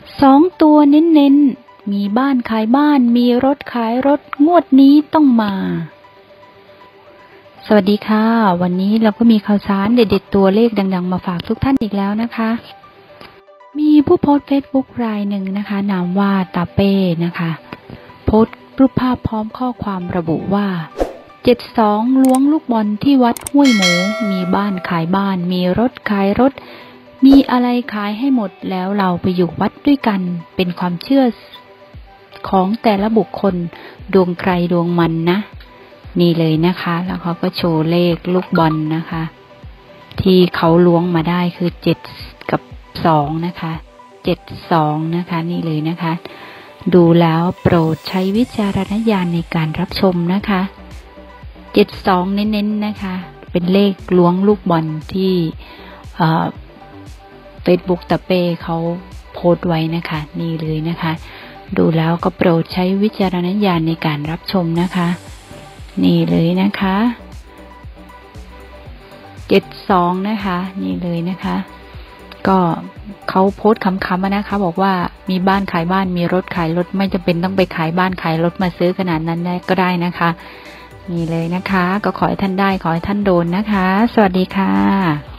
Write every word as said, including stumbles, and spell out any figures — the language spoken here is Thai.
สองตัวเน้นๆมีบ้านขายบ้านมีรถขายรถงวดนี้ต้องมาสวัสดีค่ะวันนี้เราก็มีข่าวสารเด็ดๆตัวเลขดังๆมาฝากทุกท่านอีกแล้วนะคะมีผู้โพสต์เฟซบุ๊กรายหนึ่งนะคะนามว่าตาเป้นะคะโพสต์รูปภาพพร้อมข้อความระบุว่าเจ็ดสองล้วงลูกบอลที่วัดห้วยหมูมีบ้านขายบ้านมีรถขายรถมีอะไรขายให้หมดแล้วเราไปอยู่วัดด้วยกันเป็นความเชื่อของแต่ละบุคคลดวงใครดวงมันนะนี่เลยนะคะแล้วเขาก็โชว์เลขลูกบอลนะคะที่เขาล้วงมาได้คือเจ็ดกับสองนะคะเจ็ดสองนะคะนี่เลยนะคะดูแล้วโปรดใช้วิจารณญาณในการรับชมนะคะเจ็ดสองเน้นๆนะคะเป็นเลขล้วงลูกบอลที่เอ่อเฟซบุ๊กตะเป้เขาโพสต์ไว้นะคะนี่เลยนะคะดูแล้วก็โปรดใช้วิจารณญาณในการรับชมนะคะนี่เลยนะคะเจ็ดสองนะคะนี่เลยนะคะก็เขาโพสต์คำๆนะคะบอกว่ามีบ้านขายบ้านมีรถขายรถไม่จำเป็นต้องไปขายบ้านขายรถมาซื้อขนาดนั้นได้ก็ได้นะคะนี่เลยนะคะก็ขอให้ท่านได้ขอให้ท่านโดนนะคะสวัสดีค่ะ